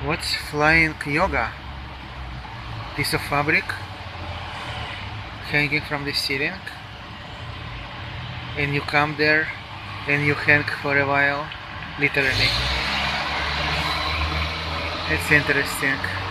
What's flying yoga? Piece of fabric hanging from the ceiling, and you come there and you hang for a while, literally. It's interesting.